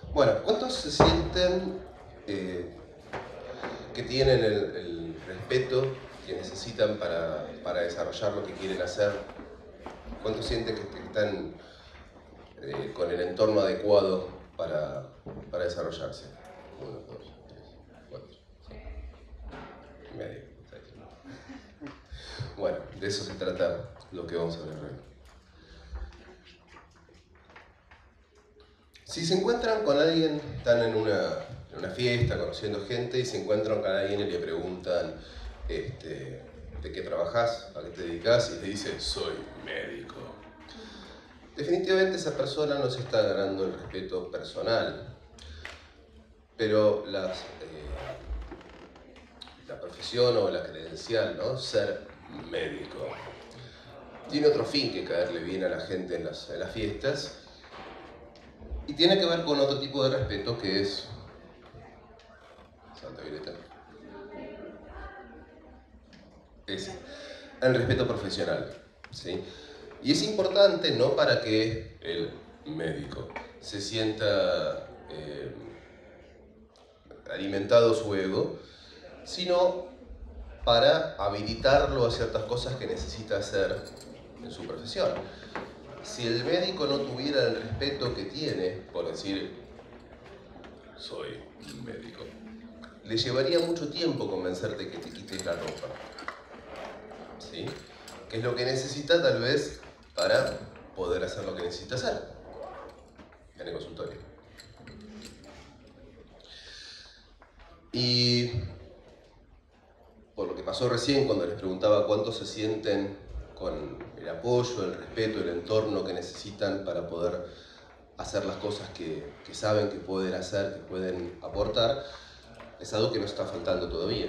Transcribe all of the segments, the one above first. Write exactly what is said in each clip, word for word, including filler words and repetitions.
Bueno, ¿cuántos se sienten eh, que tienen el, el respeto que necesitan para, para desarrollar lo que quieren hacer? ¿Cuántos sienten que, que están eh, con el entorno adecuado para, para desarrollarse? Uno, dos, tres, cuatro, cinco, medio, seis. Bueno, de eso se trata lo que vamos a ver hoy. Si se encuentran con alguien, están en una, en una fiesta, conociendo gente, y se encuentran con alguien y le preguntan este, ¿de qué trabajás? ¿A qué te dedicás? Y le dice, soy médico. Definitivamente esa persona no se está ganando el respeto personal, pero las, eh, la profesión o la credencial, ¿no? Ser médico, tiene otro fin que caerle bien a la gente en las, en las fiestas, y tiene que ver con otro tipo de respeto que es... Santa Violeta. Ese. El respeto profesional, ¿sí? Y es importante no para que el médico se sienta eh, alimentado su ego, sino para habilitarlo a ciertas cosas que necesita hacer en su profesión. Si el médico no tuviera el respeto que tiene, por decir, soy médico, le llevaría mucho tiempo convencerte que te quites la ropa, ¿sí? Que es lo que necesita tal vez para poder hacer lo que necesita hacer en el consultorio. Y por lo que pasó recién cuando les preguntaba cuántos se sienten con el apoyo, el respeto, el entorno que necesitan para poder hacer las cosas que, que saben que pueden hacer, que pueden aportar, es algo que nos está faltando todavía.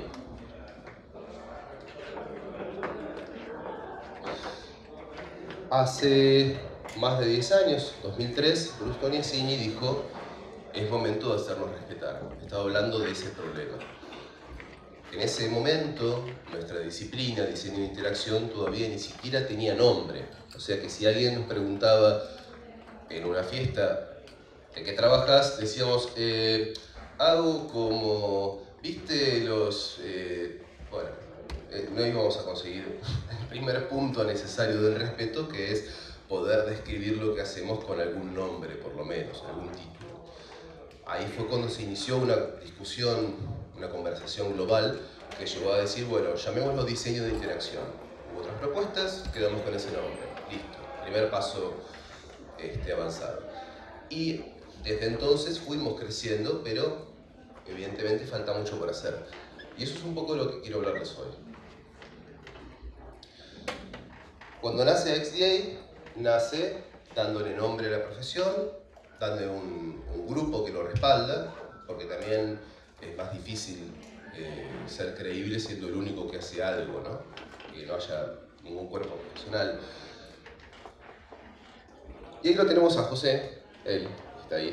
Hace más de diez años, dos mil tres, Bruce Tognazini dijo, es momento de hacernos respetar. Estaba hablando de ese problema. En ese momento, nuestra disciplina, diseño de interacción, todavía ni siquiera tenía nombre. O sea que si alguien nos preguntaba en una fiesta, ¿de qué trabajas? Decíamos, eh, hago como, ¿viste los...? Eh, bueno, eh, no íbamos a conseguir el primer punto necesario del respeto, que es poder describir lo que hacemos con algún nombre, por lo menos, algún título. Ahí fue cuando se inició una discusión, una conversación global que llevó a decir, bueno, llamémoslo diseño de interacción. Hubo otras propuestas, quedamos con ese nombre. Listo, primer paso este, avanzado. Y desde entonces fuimos creciendo, pero evidentemente falta mucho por hacer. Y eso es un poco de lo que quiero hablarles hoy. Cuando nace X D A, nace dándole nombre a la profesión, dándole un, un grupo que lo respalda, porque también es más difícil eh, ser creíble siendo el único que hace algo, ¿no? Que no haya ningún cuerpo profesional. Y ahí lo tenemos a José, él está ahí,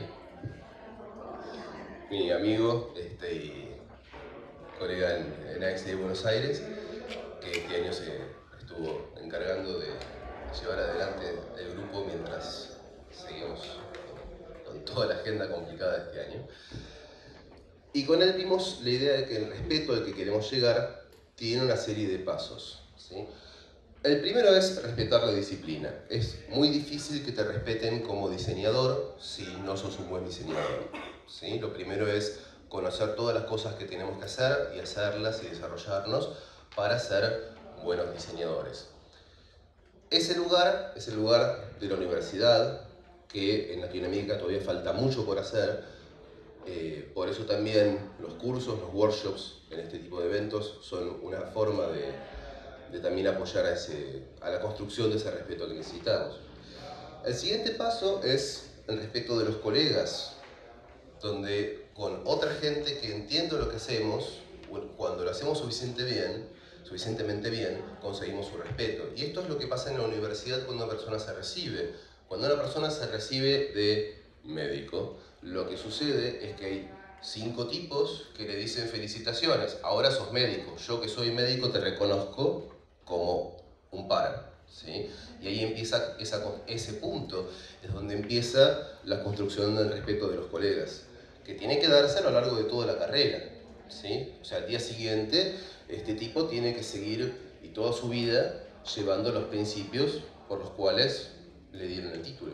mi amigo este, y colega en, en A X D A Buenos Aires, que este año se estuvo encargando de llevar adelante el grupo mientras seguimos con toda la agenda complicada de este año. Y con él vimos la idea de que el respeto al que queremos llegar tiene una serie de pasos, ¿sí? El primero es respetar la disciplina. Es muy difícil que te respeten como diseñador si no sos un buen diseñador, ¿sí? Lo primero es conocer todas las cosas que tenemos que hacer y hacerlas y desarrollarnos para ser buenos diseñadores. Ese lugar es el lugar de la universidad, que en Latinoamérica todavía falta mucho por hacer. Eh, por eso también los cursos, los workshops en este tipo de eventos son una forma de, de también apoyar a, ese, a la construcción de ese respeto que necesitamos. El siguiente paso es el respeto de los colegas, donde con otra gente que entiende lo que hacemos, cuando lo hacemos suficiente bien, suficientemente bien, conseguimos su respeto. Y esto es lo que pasa en la universidad cuando una persona se recibe. Cuando una persona se recibe de médico, lo que sucede es que hay cinco tipos que le dicen felicitaciones, ahora sos médico, yo que soy médico te reconozco como un par. ¿sí? Y ahí empieza esa, ese punto, es donde empieza la construcción del respeto de los colegas, que tiene que darse a lo largo de toda la carrera, ¿sí? O sea, al día siguiente, este tipo tiene que seguir, y toda su vida, llevando los principios por los cuales le dieron el título.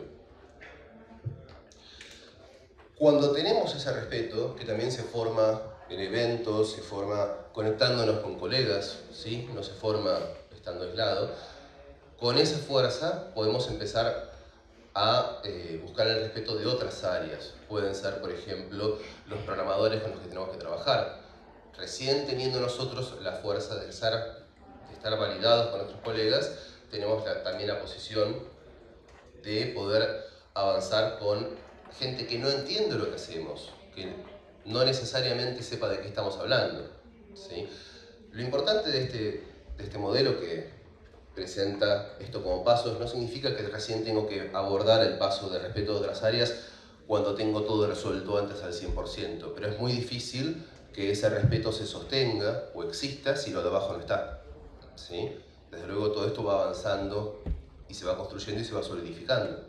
Cuando tenemos ese respeto, que también se forma en eventos, se forma conectándonos con colegas, ¿sí? No se forma estando aislado, con esa fuerza podemos empezar a eh, buscar el respeto de otras áreas. Pueden ser, por ejemplo, los programadores con los que tenemos que trabajar. Recién teniendo nosotros la fuerza de, ser, de estar validados con nuestros colegas, tenemos la, también la posición de poder avanzar con gente que no entiende lo que hacemos, que no necesariamente sepa de qué estamos hablando, ¿sí? Lo importante de este, de este modelo que presenta esto como pasos no significa que recién tengo que abordar el paso de respeto de otras áreas cuando tengo todo resuelto antes al cien por ciento, pero es muy difícil que ese respeto se sostenga o exista si lo de abajo no está, ¿sí? Desde luego todo esto va avanzando y se va construyendo y se va solidificando.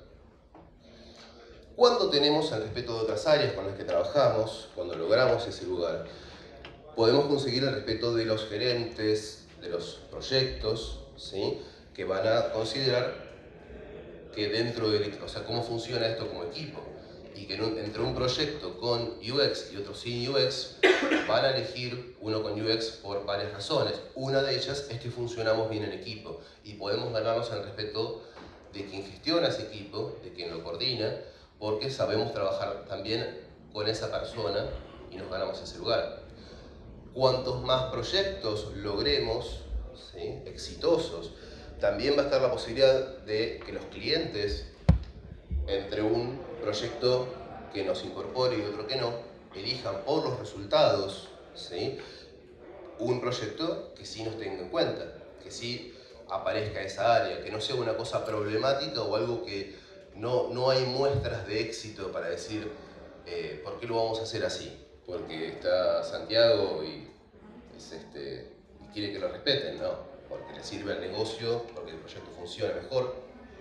Cuando tenemos el respeto de otras áreas con las que trabajamos, cuando logramos ese lugar, podemos conseguir el respeto de los gerentes, de los proyectos, ¿sí? Que van a considerar que dentro del, o sea, cómo funciona esto como equipo, y que entre un proyecto con U X y otro sin U X van a elegir uno con U X por varias razones. Una de ellas es que funcionamos bien en equipo y podemos ganarnos el respeto de quien gestiona ese equipo, de quien lo coordina, porque sabemos trabajar también con esa persona y nos ganamos ese lugar. Cuantos más proyectos logremos, ¿sí? exitosos, también va a estar la posibilidad de que los clientes, entre un proyecto que nos incorpore y otro que no, elijan por los resultados, ¿sí? un proyecto que sí nos tenga en cuenta, que sí aparezca esa área, que no sea una cosa problemática o algo que no, no hay muestras de éxito para decir eh, ¿por qué lo vamos a hacer así? Porque está Santiago y, es este, y quiere que lo respeten, ¿no? Porque le sirve al negocio, porque el proyecto funciona mejor.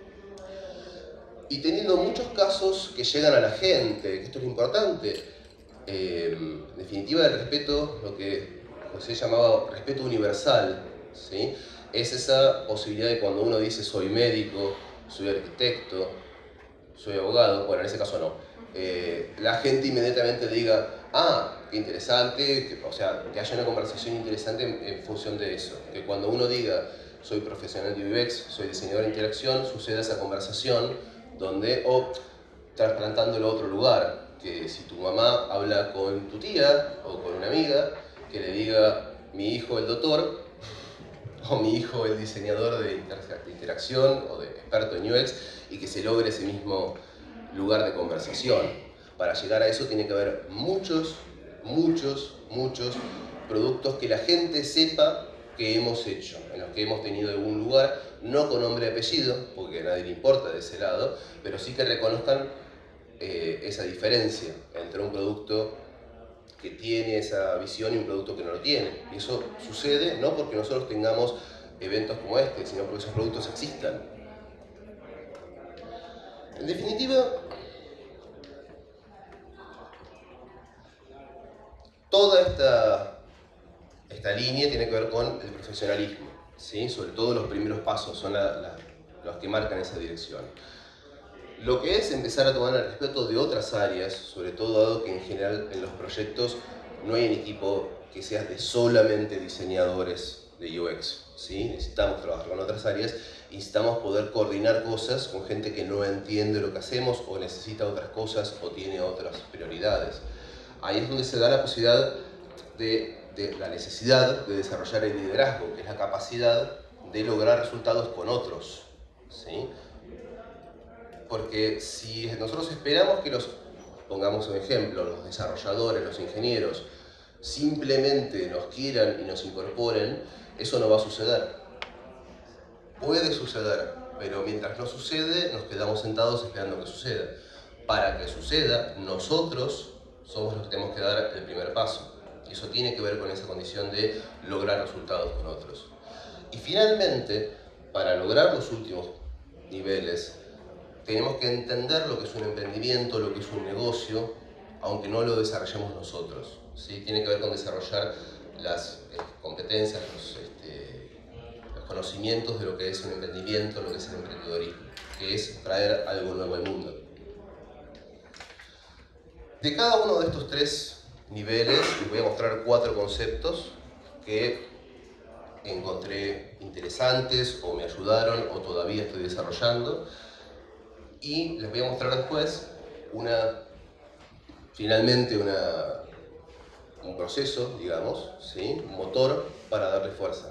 Y teniendo muchos casos que llegan a la gente, que esto es importante, eh, en definitiva el respeto, lo que José llamaba respeto universal, ¿sí? Es esa posibilidad de cuando uno dice soy médico, soy arquitecto, soy abogado, bueno en ese caso no, eh, la gente inmediatamente diga, ah, qué interesante, que, o sea, que haya una conversación interesante en, en función de eso, que cuando uno diga soy profesional de U X, soy diseñador de interacción, suceda esa conversación donde, o trasplantándolo a otro lugar, que si tu mamá habla con tu tía o con una amiga, que le diga mi hijo el doctor, o mi hijo el diseñador de, inter de interacción o de experto en U X, y que se logre ese mismo lugar de conversación. Para llegar a eso tiene que haber muchos, muchos, muchos productos que la gente sepa que hemos hecho, en los que hemos tenido algún lugar, no con nombre y apellido, porque a nadie le importa de ese lado, pero sí que reconozcan eh, esa diferencia entre un producto que tiene esa visión y un producto que no lo tiene. Y eso sucede no porque nosotros tengamos eventos como este, sino porque esos productos existan. En definitiva, toda esta, esta línea tiene que ver con el profesionalismo, ¿sí? Sobre todo los primeros pasos son la, la, los que marcan esa dirección. Lo que es empezar a tomar el respeto de otras áreas, sobre todo dado que en general en los proyectos no hay un equipo que sea de solamente diseñadores de U X, ¿sí? Necesitamos trabajar con otras áreas, necesitamos poder coordinar cosas con gente que no entiende lo que hacemos o necesita otras cosas o tiene otras prioridades. Ahí es donde se da la posibilidad de, de la necesidad de desarrollar el liderazgo, que es la capacidad de lograr resultados con otros, ¿sí? Porque si nosotros esperamos que los, pongamos un ejemplo, los desarrolladores, los ingenieros, simplemente nos quieran y nos incorporen, eso no va a suceder. Puede suceder, pero mientras no sucede, nos quedamos sentados esperando que suceda. Para que suceda, nosotros somos los que tenemos que dar el primer paso. Y eso tiene que ver con esa condición de lograr resultados con otros. Y finalmente, para lograr los últimos niveles, tenemos que entender lo que es un emprendimiento, lo que es un negocio, aunque no lo desarrollemos nosotros, ¿sí? Tiene que ver con desarrollar las eh, competencias, los, este, los conocimientos de lo que es un emprendimiento, lo que es el emprendedorismo, que es traer algo nuevo al mundo. De cada uno de estos tres niveles les voy a mostrar cuatro conceptos que encontré interesantes o me ayudaron o todavía estoy desarrollando, y les voy a mostrar después una, finalmente una, un proceso, digamos, ¿sí? Un motor para darle fuerza.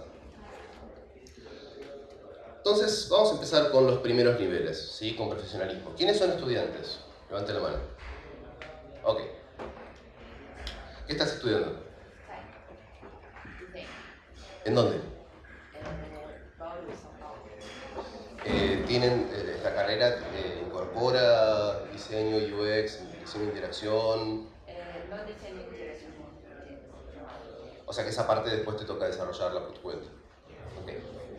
Entonces vamos a empezar con los primeros niveles, ¿sí? Con profesionalismo. ¿Quiénes son estudiantes? Levanten la mano. Ok. ¿Qué estás estudiando? ¿En dónde? Eh, ¿Tienen eh, esta carrera eh, incorpora diseño U X, diseño de interacción? Eh, no diseño de interacción. O sea que esa parte después te toca desarrollarla por tu cuenta. Okay.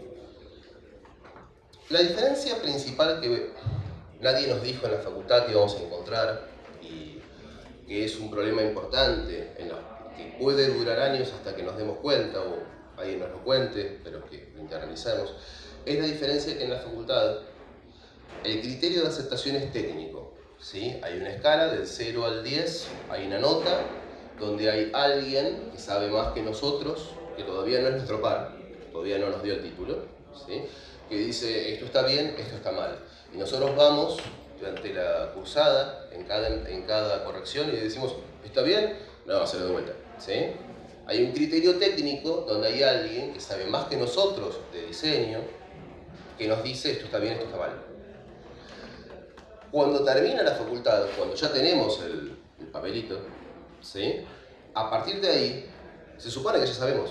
La diferencia principal que nadie nos dijo en la facultad que íbamos a encontrar, y que es un problema importante, en la, que puede durar años hasta que nos demos cuenta, o alguien nos lo cuente, pero que lo internalicemos, es la diferencia que en la facultad el criterio de aceptación es técnico, ¿sí? Hay una escala del cero al diez, hay una nota donde hay alguien que sabe más que nosotros, que todavía no es nuestro par, todavía no nos dio el título, ¿sí? Que dice esto está bien, esto está mal. Y nosotros vamos durante la cursada, en cada, en cada corrección, y decimos, ¿está bien? No, hacerlo de vuelta, ¿sí? Hay un criterio técnico donde hay alguien que sabe más que nosotros de diseño, que nos dice esto está bien, esto está mal. Cuando termina la facultad, cuando ya tenemos el, el papelito, ¿sí? A partir de ahí, se supone que ya sabemos.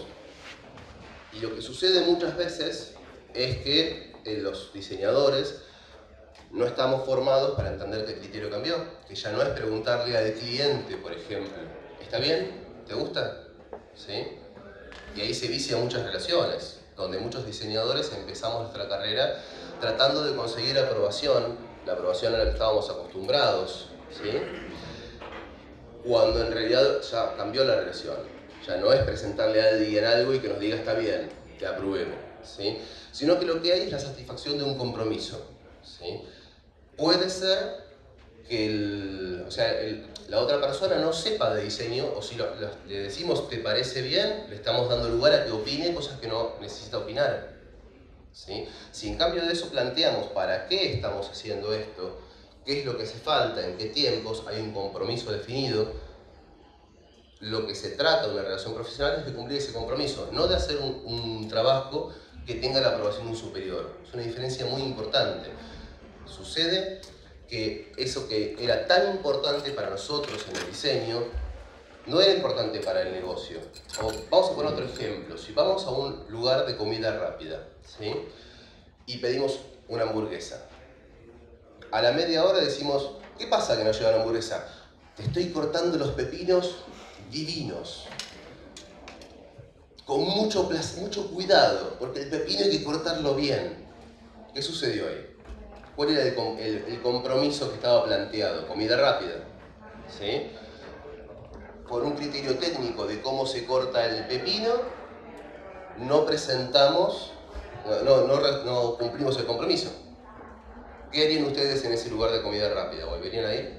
Y lo que sucede muchas veces es que eh, los diseñadores no estamos formados para entender que el criterio cambió, que ya no es preguntarle al cliente, por ejemplo, ¿está bien? ¿Te gusta? ¿Sí? Y ahí se vician muchas relaciones, donde muchos diseñadores empezamos nuestra carrera tratando de conseguir aprobación, la aprobación a la que estábamos acostumbrados, ¿sí? Cuando en realidad ya cambió la relación. Ya no es presentarle a alguien algo y que nos diga está bien, te apruebo, ¿sí? Sino que lo que hay es la satisfacción de un compromiso, ¿sí? Puede ser que el, o sea, el, la otra persona no sepa de diseño, o si lo, lo, le decimos te parece bien, le estamos dando lugar a que opine cosas que no necesita opinar, ¿sí? Si en cambio de eso planteamos para qué estamos haciendo esto, qué es lo que hace falta, en qué tiempos, hay un compromiso definido, lo que se trata de una relación profesional es de cumplir ese compromiso, no de hacer un, un trabajo que tenga la aprobación de un superior. Es una diferencia muy importante. Sucede que eso que era tan importante para nosotros en el diseño no era importante para el negocio. O vamos a poner otro ejemplo. Si vamos a un lugar de comida rápida, ¿sí? Y pedimos una hamburguesa, a la media hora decimos, ¿qué pasa que no lleva la hamburguesa? Te estoy cortando los pepinos divinos, con mucho, mucho cuidado, porque el pepino hay que cortarlo bien. ¿Qué sucedió ahí? ¿Cuál era el, el, el compromiso que estaba planteado? Comida rápida, ¿sí? Por un criterio técnico de cómo se corta el pepino, no presentamos, no, no, no, no cumplimos el compromiso. ¿Qué harían ustedes en ese lugar de comida rápida? ¿Volverían ahí?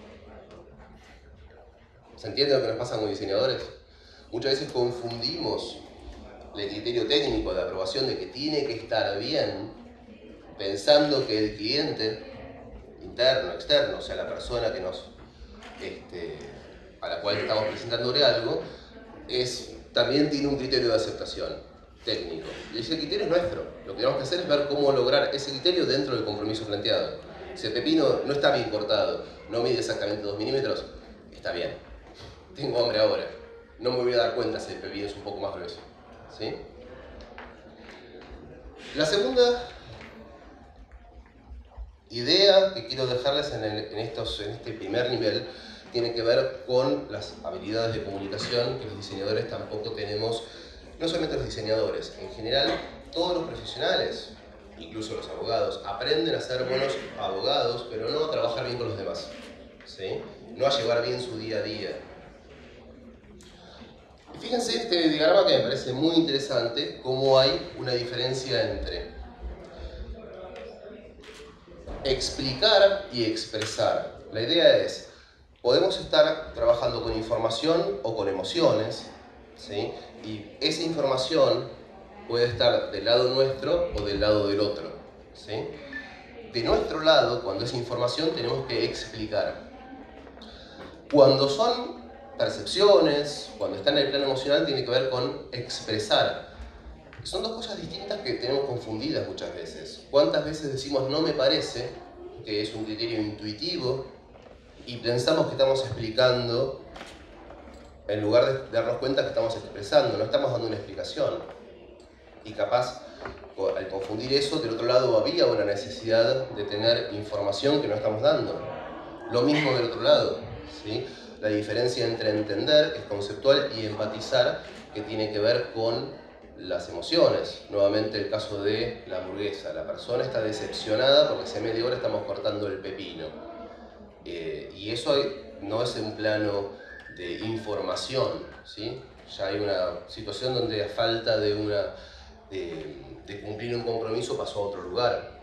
¿Se entiende lo que nos pasa como diseñadores? Muchas veces confundimos el criterio técnico de aprobación de que tiene que estar bien, pensando que el cliente, interno, externo, o sea, la persona que nos, este, a la cual estamos presentándole algo, es, también tiene un criterio de aceptación técnico. Y ese criterio es nuestro. Lo que tenemos que hacer es ver cómo lograr ese criterio dentro del compromiso planteado. Si el pepino no está bien cortado, no mide exactamente dos milímetros, está bien. Tengo hambre ahora. No me voy a dar cuenta si el pepino es un poco más grueso, ¿sí? La segunda idea que quiero dejarles en, el, en, estos, en este primer nivel tiene que ver con las habilidades de comunicación que los diseñadores tampoco tenemos, no solamente los diseñadores, en general todos los profesionales incluso los abogados, aprenden a ser buenos abogados, pero no a trabajar bien con los demás, ¿sí? No a llevar bien su día a día. Y fíjense este diagrama que me parece muy interesante, cómo hay una diferencia entre explicar y expresar. La idea es, podemos estar trabajando con información o con emociones, ¿sí? Y esa información puede estar del lado nuestro o del lado del otro, ¿sí? De nuestro lado, cuando es información, tenemos que explicar. Cuando son percepciones, cuando está en el plano emocional, tiene que ver con expresar. Son dos cosas distintas que tenemos confundidas muchas veces. ¿Cuántas veces decimos no me parece, que es un criterio intuitivo, y pensamos que estamos explicando en lugar de darnos cuenta que estamos expresando, no estamos dando una explicación? Y capaz, al confundir eso, del otro lado había una necesidad de tener información que no estamos dando. Lo mismo del otro lado, ¿sí? La diferencia entre entender, que es conceptual, y empatizar, que tiene que ver con las emociones. Nuevamente el caso de la hamburguesa. La persona está decepcionada porque hace media hora estamos cortando el pepino. Eh, y eso no es un plano de información, ¿sí? Ya hay una situación donde a falta de, una, de, de cumplir un compromiso pasó a otro lugar.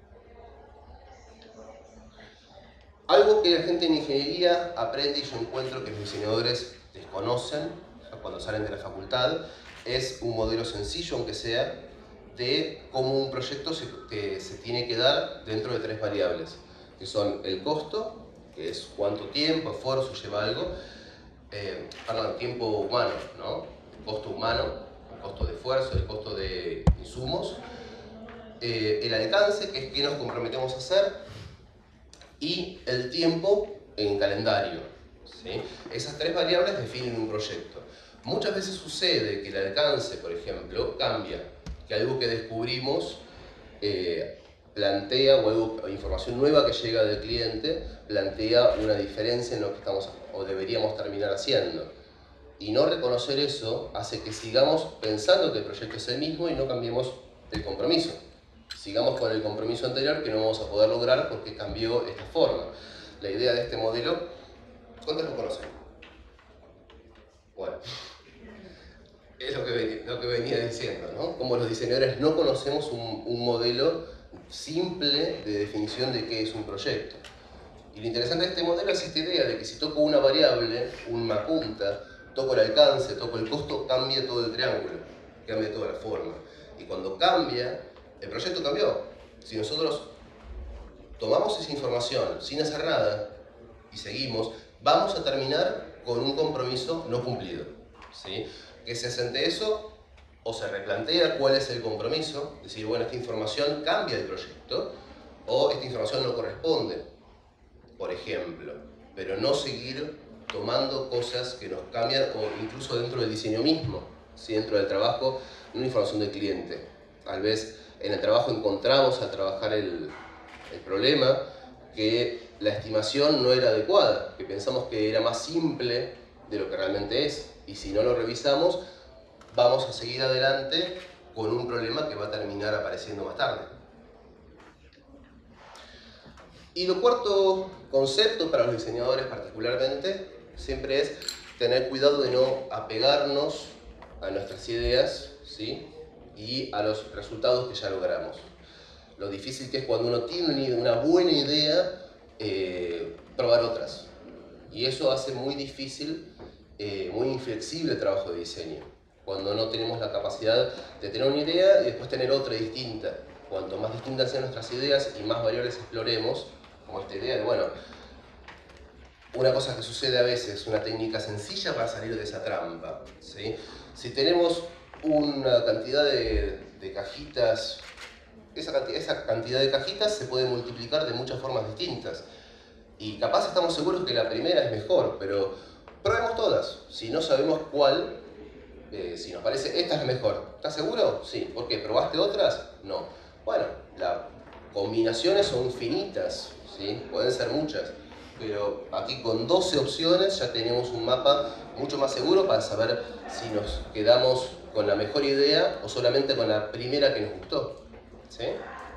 Algo que la gente en ingeniería aprende, y yo encuentro que los diseñadores desconocen, o sea, cuando salen de la facultad, es un modelo sencillo, aunque sea, de cómo un proyecto se, que se tiene que dar dentro de tres variables, que son el costo, que es cuánto tiempo, esfuerzo lleva algo, eh, perdón, tiempo humano, ¿no? El costo humano, el costo de esfuerzo, el costo de insumos, eh, el alcance, que es qué nos comprometemos a hacer, y el tiempo en calendario, ¿sí? Esas tres variables definen un proyecto. Muchas veces sucede que el alcance, por ejemplo, cambia, que algo que descubrimos eh, plantea, o, algo, o información nueva que llega del cliente, plantea una diferencia en lo que estamos o deberíamos terminar haciendo. Y no reconocer eso hace que sigamos pensando que el proyecto es el mismo y no cambiemos el compromiso. Sigamos con el compromiso anterior que no vamos a poder lograr porque cambió esta forma. La idea de este modelo, ¿cuántos lo conocen? Bueno, es lo que, venía, lo que venía diciendo, ¿no? Como los diseñadores no conocemos un, un modelo simple de definición de qué es un proyecto. Y lo interesante de este modelo es esta idea de que si toco una variable, una punta, toco el alcance, toco el costo, cambia todo el triángulo, cambia toda la forma. Y cuando cambia, el proyecto cambió. Si nosotros tomamos esa información sin hacer nada y seguimos, vamos a terminar con un compromiso no cumplido, ¿sí? Que se hace ante eso, o se replantea cuál es el compromiso, decir, bueno, esta información cambia el proyecto, o esta información no corresponde, por ejemplo, pero no seguir tomando cosas que nos cambian, o incluso dentro del diseño mismo, ¿sí? Dentro del trabajo, una información del cliente. Tal vez en el trabajo encontramos al trabajar el, el problema que la estimación no era adecuada, que pensamos que era más simple de lo que realmente es, y si no lo revisamos, vamos a seguir adelante con un problema que va a terminar apareciendo más tarde. Y lo cuarto concepto para los diseñadores particularmente, siempre es tener cuidado de no apegarnos a nuestras ideas, ¿sí? Y a los resultados que ya logramos. Lo difícil que es cuando uno tiene una buena idea, eh, probar otras. Y eso hace muy difícil, eh, muy inflexible el trabajo de diseño. Cuando no tenemos la capacidad de tener una idea y después tener otra distinta. Cuanto más distintas sean nuestras ideas y más variables exploremos, como esta idea de, bueno, una cosa que sucede a veces, una técnica sencilla para salir de esa trampa, ¿sí? Si tenemos una cantidad de, de cajitas, esa cantidad, esa cantidad de cajitas se puede multiplicar de muchas formas distintas. Y capaz estamos seguros que la primera es mejor, pero probemos todas. Si no sabemos cuál, eh, si nos parece esta es la mejor, ¿estás seguro? Sí. ¿Por qué? ¿Probaste otras? No. Bueno, las combinaciones son infinitas, ¿sí? Pueden ser muchas. Pero aquí con doce opciones ya tenemos un mapa mucho más seguro para saber si nos quedamos con la mejor idea o solamente con la primera que nos gustó, ¿sí?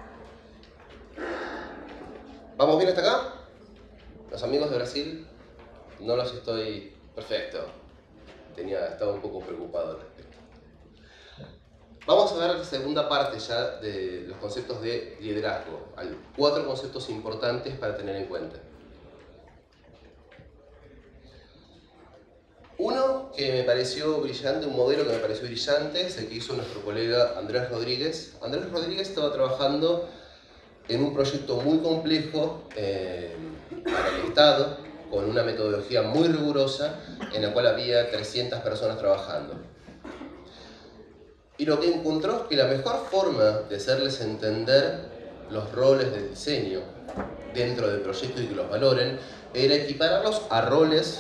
¿Vamos bien hasta acá? Los amigos de Brasil, no los estoy... Perfecto. Tenía, estaba un poco preocupado al respecto. Vamos a ver la segunda parte ya de los conceptos de liderazgo. Hay cuatro conceptos importantes para tener en cuenta. Uno que me pareció brillante, un modelo que me pareció brillante, es el que hizo nuestro colega Andrés Rodríguez. Andrés Rodríguez estaba trabajando en un proyecto muy complejo eh, para el Estado, con una metodología muy rigurosa, en la cual había trescientas personas trabajando. Y lo que encontró es que la mejor forma de hacerles entender los roles del diseño dentro del proyecto y que los valoren, era equipararlos a roles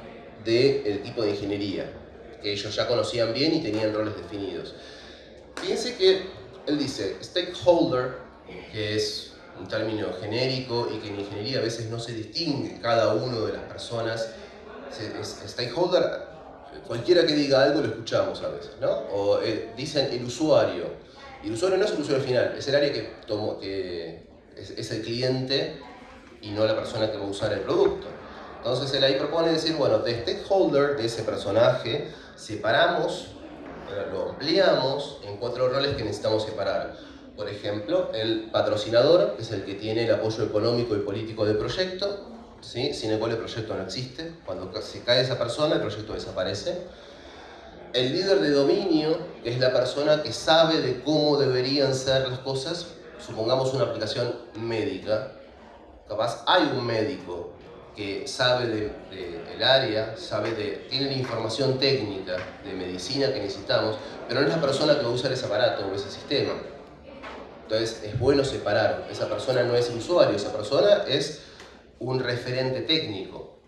del tipo de ingeniería, que ellos ya conocían bien y tenían roles definidos. Fíjense que él dice stakeholder, que es un término genérico y que en ingeniería a veces no se distingue cada uno de las personas. Stakeholder, cualquiera que diga algo lo escuchamos a veces, ¿no? O eh, dicen el usuario. Y el usuario no es el usuario final, es el área que, tomó, que es, es el cliente y no la persona que va a usar el producto. Entonces él ahí propone decir, bueno, de stakeholder, de ese personaje, separamos, lo ampliamos en cuatro roles que necesitamos separar. Por ejemplo, el patrocinador, que es el que tiene el apoyo económico y político del proyecto, ¿sí? Sin el cual el proyecto no existe. Cuando se cae esa persona, el proyecto desaparece. El líder de dominio, que es la persona que sabe de cómo deberían ser las cosas. Supongamos una aplicación médica. Capaz hay un médico que sabe del de, de área, sabe de, tiene la información técnica de medicina que necesitamos, pero no es la persona que va a usar ese aparato o ese sistema. Entonces es bueno separar. Esa persona no es el usuario, esa persona es un referente técnico.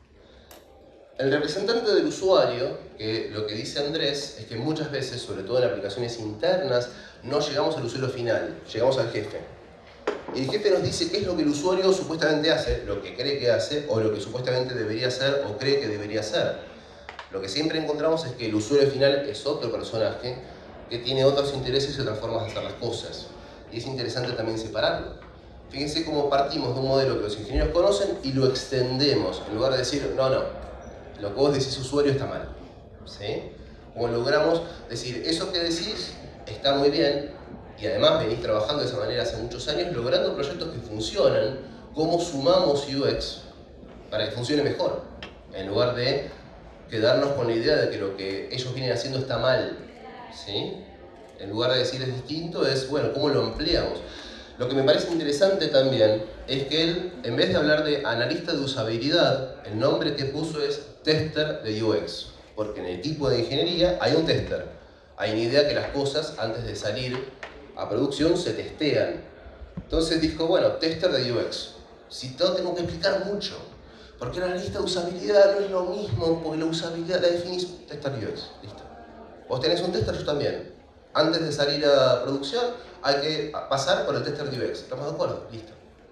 El representante del usuario, que lo que dice Andrés, es que muchas veces, sobre todo en aplicaciones internas, no llegamos al usuario final, llegamos al jefe. Y el jefe nos dice qué es lo que el usuario supuestamente hace, lo que cree que hace, o lo que supuestamente debería hacer o cree que debería hacer. Lo que siempre encontramos es que el usuario final es otro personaje que tiene otros intereses y otras formas de hacer las cosas. Y es interesante también separarlo. Fíjense cómo partimos de un modelo que los ingenieros conocen y lo extendemos, en lugar de decir, no, no, lo que vos decís usuario está mal. ¿Sí? Como logramos decir, eso que decís está muy bien, y además venís trabajando de esa manera hace muchos años, logrando proyectos que funcionan, cómo sumamos U X para que funcione mejor, en lugar de quedarnos con la idea de que lo que ellos vienen haciendo está mal. ¿Sí? En lugar de decir es distinto, es, bueno, ¿cómo lo empleamos? Lo que me parece interesante también es que él, en vez de hablar de analista de usabilidad, el nombre que puso es tester de U X, porque en el equipo de ingeniería hay un tester. Hay una idea que las cosas, antes de salir a producción, se testean. Entonces dijo, bueno, tester de U X. Si todo tengo que explicar mucho, porque el analista de usabilidad no es lo mismo, porque la usabilidad la definís tester de U X. Listo. Vos tenés un tester, yo también. Antes de salir a producción, hay que pasar por el tester de U X. ¿Estamos de acuerdo? Listo.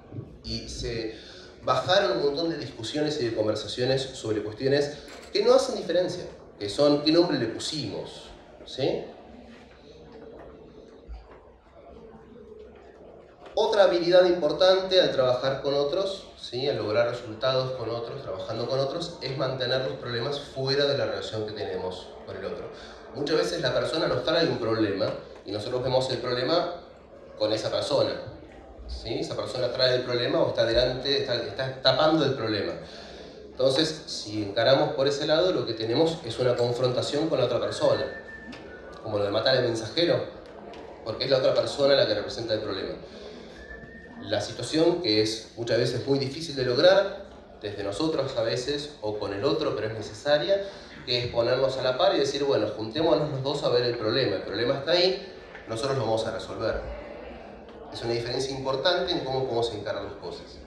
Y se bajaron un montón de discusiones y de conversaciones sobre cuestiones que no hacen diferencia, que son qué nombre le pusimos. ¿Sí? Otra habilidad importante al trabajar con otros, ¿sí? Al lograr resultados con otros, trabajando con otros, es mantener los problemas fuera de la relación que tenemos con el otro. Muchas veces la persona nos trae un problema y nosotros vemos el problema con esa persona. ¿Sí? Esa persona trae el problema o está delante, está, está tapando el problema. Entonces, si encaramos por ese lado, lo que tenemos es una confrontación con la otra persona. Como lo de matar al mensajero, porque es la otra persona la que representa el problema. La situación, que es muchas veces muy difícil de lograr, desde nosotros a veces, o con el otro, pero es necesaria, que es ponernos a la par y decir, bueno, juntémonos los dos a ver el problema. El problema está ahí, nosotros lo vamos a resolver. Es una diferencia importante en cómo podemos encarar las cosas.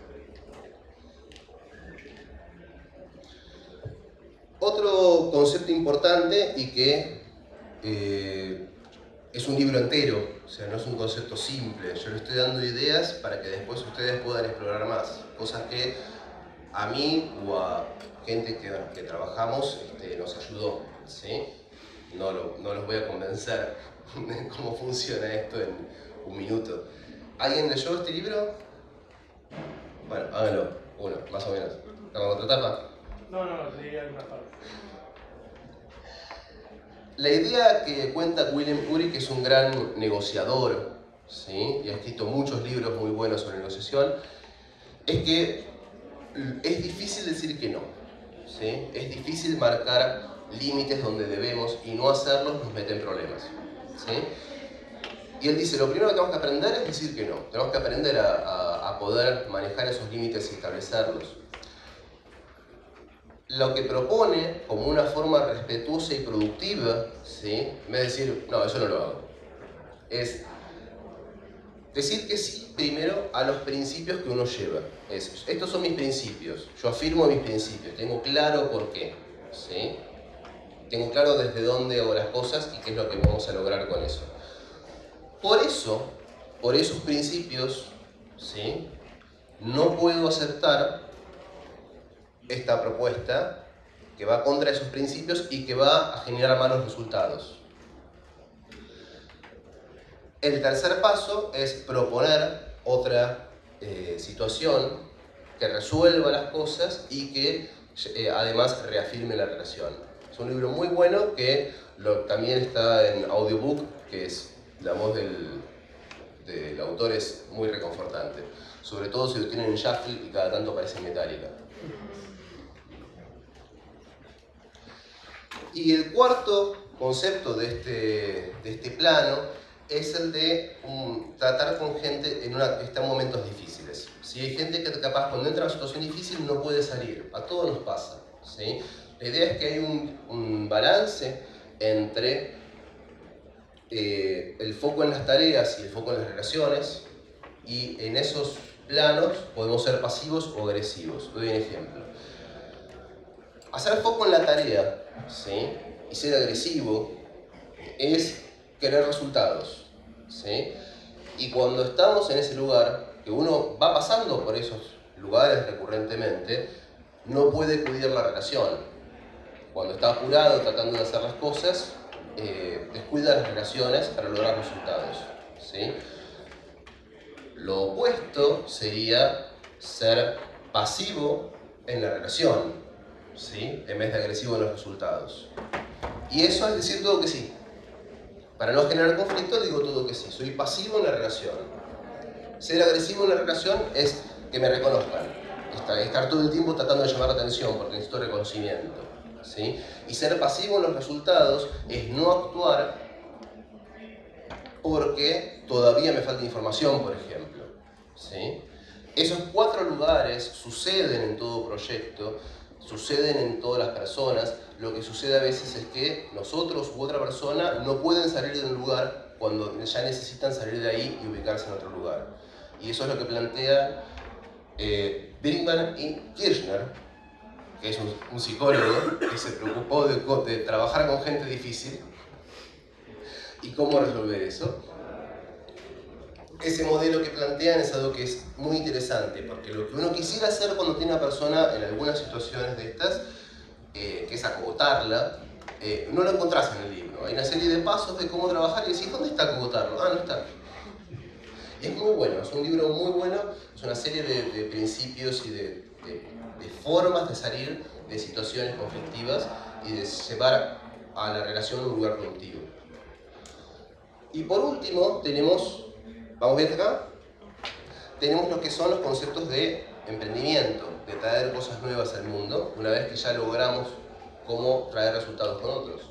Otro concepto importante y que eh, es un libro entero, o sea, no es un concepto simple. Yo le estoy dando ideas para que después ustedes puedan explorar más. Cosas que a mí o a gente que, que trabajamos este, nos ayudó. ¿Sí? No, lo, no los voy a convencer de cómo funciona esto en un minuto. ¿Alguien leyó este libro? Bueno, háganlo. Uno, más o menos. ¿Estamos en otra etapa? No, no, diría alguna parte. La idea que cuenta William Ury, que es un gran negociador, ¿sí? Y ha escrito muchos libros muy buenos sobre negociación, es que es difícil decir que no, ¿sí? Es difícil marcar límites donde debemos y no hacerlos nos mete en problemas, ¿sí? Y él dice, lo primero que tenemos que aprender es decir que no. Tenemos que aprender a, a, a poder manejar esos límites y establecerlos. Lo que propone como una forma respetuosa y productiva, ¿sí? En vez de decir, no, eso no lo hago, es decir que sí primero a los principios que uno lleva. Es, estos son mis principios, yo afirmo mis principios, tengo claro por qué, ¿sí? Tengo claro desde dónde hago las cosas y qué es lo que vamos a lograr con eso. Por eso, por esos principios, ¿sí? No puedo aceptar esta propuesta que va contra esos principios y que va a generar malos resultados. El tercer paso es proponer otra eh, situación que resuelva las cosas y que eh, además reafirme la relación. Es un libro muy bueno que lo, también está en audiobook, que es la voz del, del autor es muy reconfortante. Sobre todo si lo tienen en shuffle y cada tanto parece metálica. Y el cuarto concepto de este, de este plano es el de um, tratar con gente en una, que está en momentos difíciles. Si hay gente que capaz cuando entra en una situación difícil no puede salir, a todos nos pasa, ¿sí? La idea es que hay un, un balance entre eh, el foco en las tareas y el foco en las relaciones, y en esos planos podemos ser pasivos o agresivos. Doy un ejemplo. Hacer foco en la tarea, ¿sí? Y ser agresivo es querer resultados, ¿sí? Y cuando estamos en ese lugar, que uno va pasando por esos lugares recurrentemente, no puede cuidar la relación. Cuando está apurado tratando de hacer las cosas, eh, descuida las relaciones para lograr resultados, ¿sí? Lo opuesto sería ser pasivo en la relación, ¿sí? En vez de agresivo en los resultados. Y eso es decir todo que sí. Para no generar conflicto digo todo que sí. Soy pasivo en la relación. Ser agresivo en la relación es que me reconozcan. Estar todo el tiempo tratando de llamar la atención porque necesito reconocimiento, ¿sí? Y ser pasivo en los resultados es no actuar porque todavía me falta información, por ejemplo, ¿sí? Esos cuatro lugares suceden en todo proyecto, suceden en todas las personas. Lo que sucede a veces es que nosotros u otra persona no pueden salir de un lugar cuando ya necesitan salir de ahí y ubicarse en otro lugar. Y eso es lo que plantea eh, Brinkman y Kirchner, que es un, un psicólogo que se preocupó de, de trabajar con gente difícil y cómo resolver eso. Ese modelo que plantean es algo que es muy interesante, porque lo que uno quisiera hacer cuando tiene una persona en algunas situaciones de estas, eh, que es acogotarla, eh, no lo encontrás en el libro. Hay una serie de pasos de cómo trabajar y decís, ¿dónde está acogotarlo? Ah, no está. Y es muy bueno, es un libro muy bueno, es una serie de, de principios y de, de, de formas de salir de situaciones conflictivas y de llevar a la relación a un lugar productivo. Y por último tenemos, ¿vamos bien acá? Tenemos lo que son los conceptos de emprendimiento, de traer cosas nuevas al mundo, una vez que ya logramos cómo traer resultados con otros.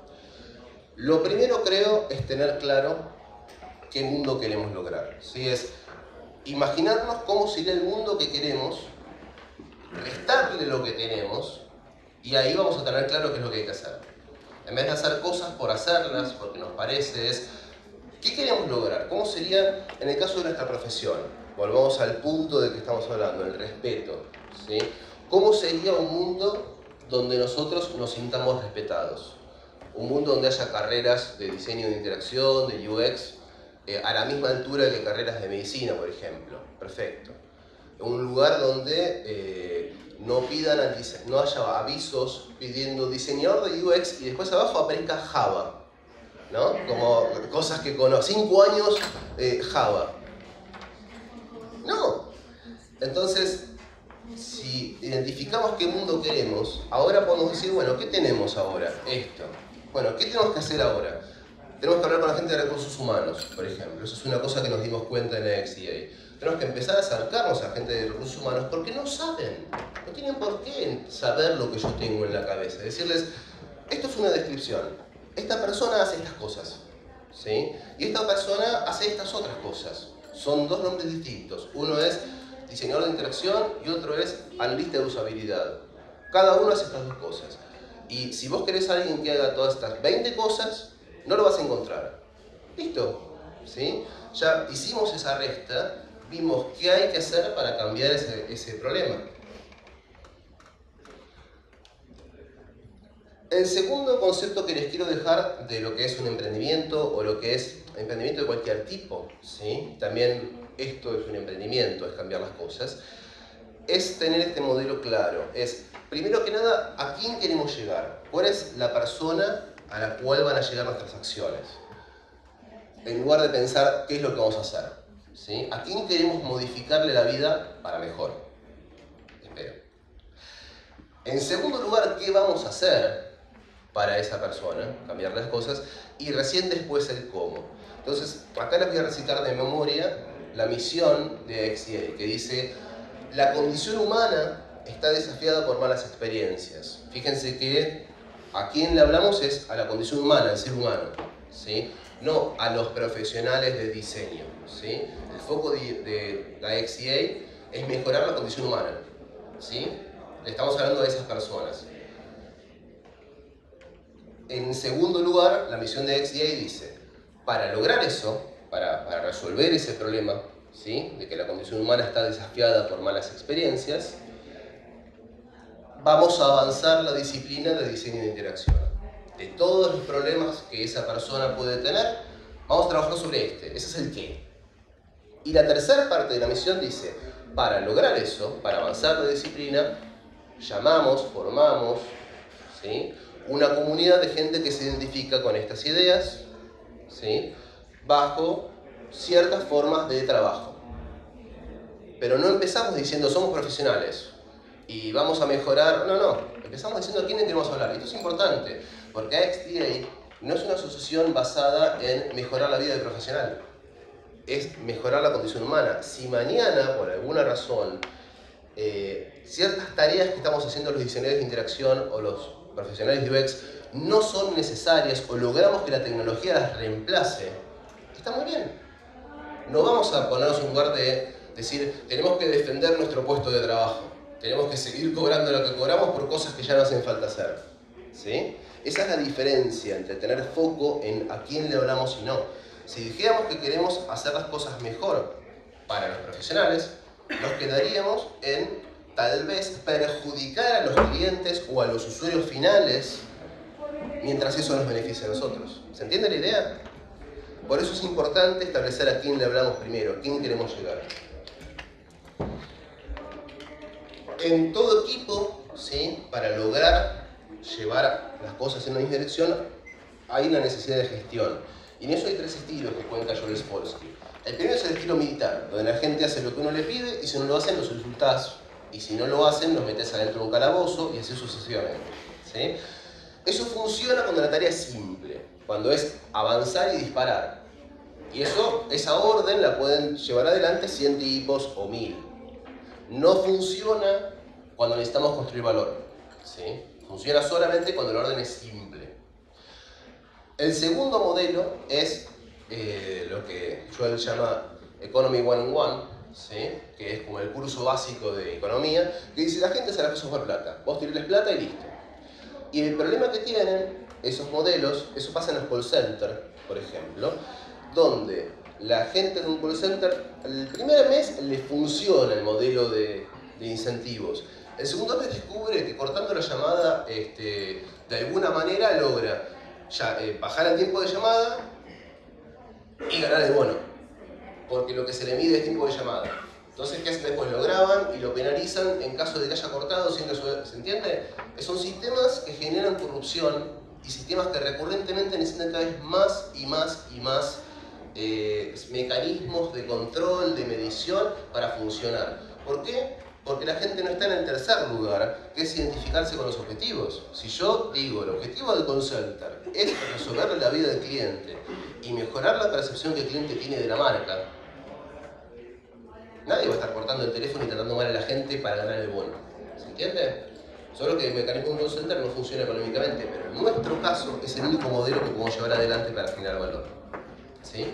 Lo primero, creo, es tener claro qué mundo queremos lograr. ¿Sí? Es imaginarnos cómo sería el mundo que queremos, restarle lo que tenemos, y ahí vamos a tener claro qué es lo que hay que hacer. En vez de hacer cosas por hacerlas, porque nos parece, es ¿qué queremos lograr? ¿Cómo sería en el caso de nuestra profesión? Volvamos al punto del que estamos hablando, el respeto, ¿sí? ¿Cómo sería un mundo donde nosotros nos sintamos respetados? Un mundo donde haya carreras de diseño de interacción, de U X, eh, a la misma altura que carreras de medicina, por ejemplo. Perfecto. Un lugar donde eh, no, pidan al no haya avisos pidiendo diseñador de U X y después abajo aparezca Java, ¿no? Como cosas que conozco. Cinco años eh, Java. No. Entonces, si identificamos qué mundo queremos, ahora podemos decir, bueno, ¿qué tenemos ahora? Esto. Bueno, ¿qué tenemos que hacer ahora? Tenemos que hablar con la gente de recursos humanos, por ejemplo. Eso es una cosa que nos dimos cuenta en la X D A. Tenemos que empezar a acercarnos a la gente de recursos humanos porque no saben, no tienen por qué saber lo que yo tengo en la cabeza. Decirles, esto es una descripción, esta persona hace estas cosas, ¿sí? Y esta persona hace estas otras cosas. Son dos nombres distintos. Uno es diseñador de interacción y otro es analista de usabilidad. Cada uno hace estas dos cosas. Y si vos querés a alguien que haga todas estas veinte cosas, no lo vas a encontrar. ¿Listo? ¿Sí? Ya hicimos esa resta, vimos qué hay que hacer para cambiar ese, ese problema. El segundo concepto que les quiero dejar de lo que es un emprendimiento o lo que es emprendimiento de cualquier tipo, ¿sí? También esto es un emprendimiento, es cambiar las cosas, es tener este modelo claro. Es, primero que nada, ¿a quién queremos llegar? ¿Cuál es la persona a la cual van a llegar nuestras acciones? En lugar de pensar qué es lo que vamos a hacer, ¿sí? ¿A quién queremos modificarle la vida para mejor? Espero. En segundo lugar, ¿qué vamos a hacer para esa persona? Cambiar las cosas. Y recién después el cómo. Entonces, acá les voy a recitar de memoria la misión de X D A, que dice: la condición humana está desafiada por malas experiencias. Fíjense que a quién le hablamos es a la condición humana, al ser humano, ¿sí? No a los profesionales de diseño, ¿sí? El foco de, de la X D A es mejorar la condición humana, ¿sí? Le estamos hablando de esas personas. En segundo lugar, la misión de X D A dice, para lograr eso, para, para resolver ese problema, ¿sí? De que la condición humana está desafiada por malas experiencias, vamos a avanzar la disciplina de diseño de interacción. De todos los problemas que esa persona puede tener, vamos a trabajar sobre este. Ese es el qué. Y la tercera parte de la misión dice, para lograr eso, para avanzar la disciplina, llamamos, formamos, ¿sí? Una comunidad de gente que se identifica con estas ideas, ¿sí? Bajo ciertas formas de trabajo. Pero no empezamos diciendo somos profesionales y vamos a mejorar, no, no, empezamos diciendo a quién queremos hablar. Y esto es importante, porque X D A no es una asociación basada en mejorar la vida del profesional, es mejorar la condición humana. Si mañana, por alguna razón, eh, ciertas tareas que estamos haciendo los diseñadores de interacción o los profesionales de U X no son necesarias o logramos que la tecnología las reemplace, está muy bien. No vamos a ponernos en lugar de decir, tenemos que defender nuestro puesto de trabajo, tenemos que seguir cobrando lo que cobramos por cosas que ya no hacen falta hacer, ¿sí? Esa es la diferencia entre tener foco en a quién le hablamos y no. Si dijéramos que queremos hacer las cosas mejor para los profesionales, nos quedaríamos en tal vez perjudicar a los clientes o a los usuarios finales mientras eso nos beneficia a nosotros. ¿Se entiende la idea? Por eso es importante establecer a quién le hablamos primero, a quién queremos llegar. En todo equipo, ¿sí? Para lograr llevar las cosas en una misma dirección, hay una necesidad de gestión. Y en eso hay tres estilos que cuenta Joel Spolsky. El primero es el estilo militar, donde la gente hace lo que uno le pide y si no lo hacen, los insultás. Y si no lo hacen, los metes adentro de un calabozo y así sucesivamente, ¿sí? Eso funciona cuando la tarea es simple, cuando es avanzar y disparar. Y eso, esa orden la pueden llevar adelante cien tipos o mil. No funciona cuando necesitamos construir valor, ¿sí? Funciona solamente cuando la orden es simple. El segundo modelo es eh, lo que Joel llama Economy one on one, ¿sí? Que es como el curso básico de economía, que dice la gente hace las cosas por plata, vos tirarles plata y listo. Y el problema que tienen esos modelos, eso pasa en los call centers, por ejemplo, donde la gente de un call center, el primer mes le funciona el modelo de, de incentivos. El segundo mes descubre que cortando la llamada, este, de alguna manera logra ya, eh, bajar el tiempo de llamada y ganar el bono. Porque lo que se le mide es tiempo de llamada. Entonces, ¿qué hacen después? Lo graban y lo penalizan en caso de que haya cortado sin resolver. ¿Se entiende? Son sistemas que generan corrupción y sistemas que recurrentemente necesitan cada vez más y más y más eh, mecanismos de control, de medición para funcionar. ¿Por qué? Porque la gente no está en el tercer lugar, que es identificarse con los objetivos. Si yo digo, el objetivo del consultor es resolverle la vida del cliente y mejorar la percepción que el cliente tiene de la marca, nadie va a estar cortando el teléfono y tratando mal a la gente para ganar el bono. ¿Se entiende? Solo que el mecanismo de un call center no funciona económicamente, pero en nuestro caso es el único modelo que podemos llevar adelante para generar valor. ¿Sí?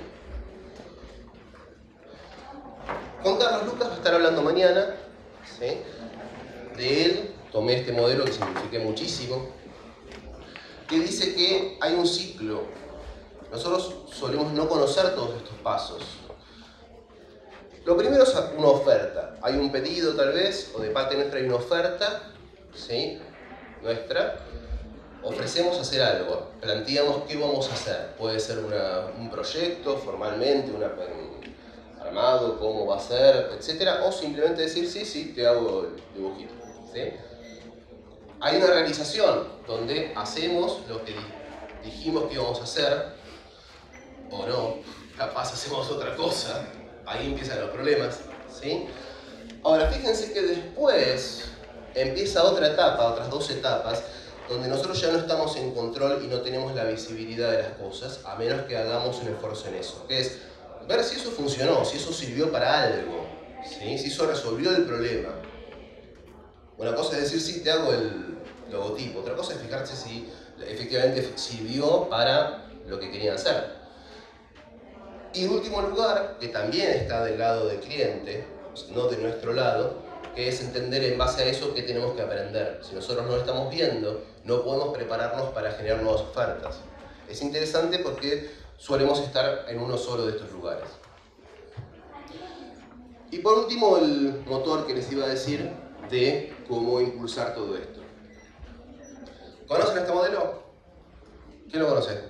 Con Carlos Lucas va a estar hablando mañana. ¿Sí? De él tomé este modelo que simplifiqué muchísimo, que dice que hay un ciclo. Nosotros solemos no conocer todos estos pasos. Lo primero es una oferta. Hay un pedido tal vez, o de parte nuestra hay una oferta, ¿sí? Nuestra. Ofrecemos hacer algo, planteamos qué vamos a hacer. Puede ser una, un proyecto formalmente, una, un armado, cómo va a ser, etcétera. O simplemente decir, sí, sí, te hago el dibujito. ¿Sí? Hay una realización donde hacemos lo que dijimos que íbamos a hacer, o no, capaz hacemos otra cosa. Ahí empiezan los problemas, ¿sí? Ahora, fíjense que después empieza otra etapa, otras dos etapas, donde nosotros ya no estamos en control y no tenemos la visibilidad de las cosas, a menos que hagamos un esfuerzo en eso, que es ver si eso funcionó, si eso sirvió para algo, ¿sí? Si eso resolvió el problema. Una cosa es decir, sí, te hago el logotipo, otra cosa es fijarse si efectivamente sirvió para lo que querían hacer. Y en último lugar, que también está del lado del cliente, no de nuestro lado, que es entender en base a eso qué tenemos que aprender. Si nosotros no lo estamos viendo, no podemos prepararnos para generar nuevas ofertas. Es interesante porque solemos estar en uno solo de estos lugares. Y por último, el motor que les iba a decir de cómo impulsar todo esto. ¿Conocen este modelo? ¿Quién lo conoce?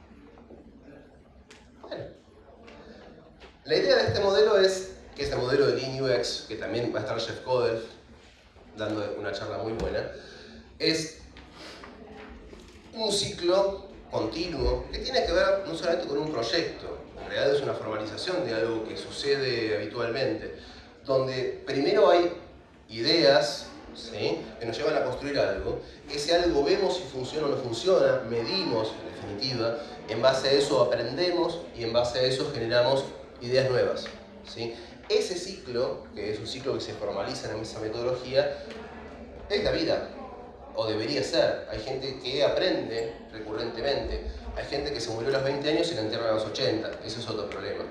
Bueno. La idea de este modelo es que este modelo de Lean U X, que también va a estar Jeff Codell dando una charla muy buena, es un ciclo continuo que tiene que ver no solamente con un proyecto, en realidad es una formalización de algo que sucede habitualmente, donde primero hay ideas, ¿sí?, que nos llevan a construir algo, ese algo vemos si funciona o no funciona, medimos en definitiva, en base a eso aprendemos y en base a eso generamos ideas nuevas, ¿sí? Ese ciclo, que es un ciclo que se formaliza en esa metodología, es la vida, o debería ser. Hay gente que aprende recurrentemente, hay gente que se murió a los veinte años y la entierran a los ochenta, ese es otro problema.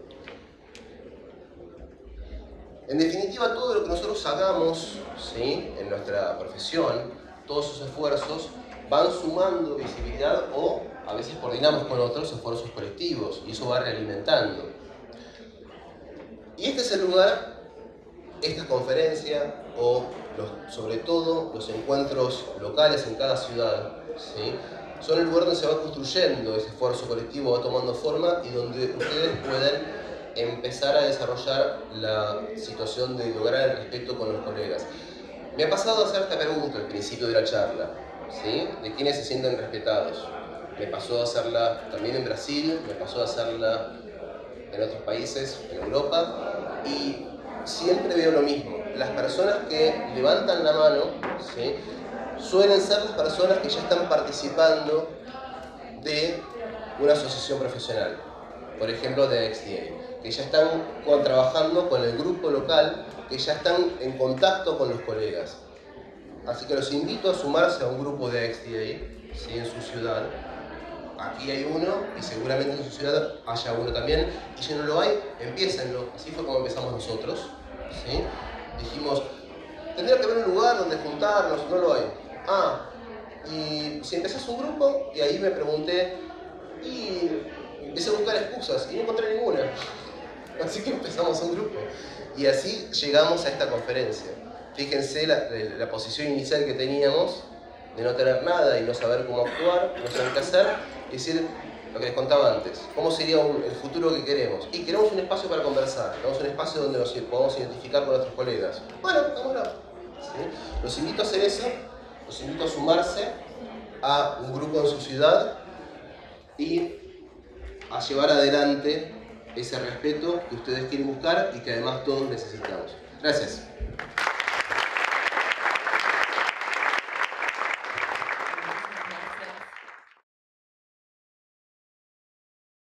En definitiva, todo lo que nosotros hagamos, ¿sí?, en nuestra profesión, todos esos esfuerzos van sumando visibilidad o a veces coordinamos con otros esfuerzos colectivos y eso va realimentando. Y este es el lugar, esta conferencia o los, sobre todo los encuentros locales en cada ciudad, ¿sí?, son el lugar donde se va construyendo ese esfuerzo colectivo, va tomando forma y donde ustedes pueden empezar a desarrollar la situación de lograr el respeto con los colegas. Me ha pasado a hacer esta pregunta al principio de la charla, ¿sí?, de quiénes se sienten respetados. Me pasó a hacerla también en Brasil, me pasó a hacerla en otros países, en Europa, y siempre veo lo mismo. Las personas que levantan la mano, ¿sí?, suelen ser las personas que ya están participando de una asociación profesional, por ejemplo de X D A, que ya están con, trabajando con el grupo local, que ya están en contacto con los colegas. Así que los invito a sumarse a un grupo de X D A, ¿sí?, en su ciudad. Aquí hay uno y seguramente en su ciudad haya uno también, y si no lo hay, empiécenlo. Así fue como empezamos nosotros, ¿sí? Dijimos, tendría que haber un lugar donde juntarnos, no lo hay. Ah, y si empezás un grupo, y ahí me pregunté, y empecé a buscar excusas, y no encontré ninguna. Así que empezamos un grupo, y así llegamos a esta conferencia. Fíjense la, la posición inicial que teníamos, de no tener nada y no saber cómo actuar, no saber qué hacer, y decir lo que les contaba antes, cómo sería un, el futuro que queremos. Y queremos un espacio para conversar, queremos un espacio donde nos podamos identificar con nuestros colegas. Bueno, hagámoslo. ¿Sí? Los invito a hacer eso, los invito a sumarse a un grupo en su ciudad y a llevar adelante ese respeto que ustedes quieren buscar y que además todos necesitamos. Gracias.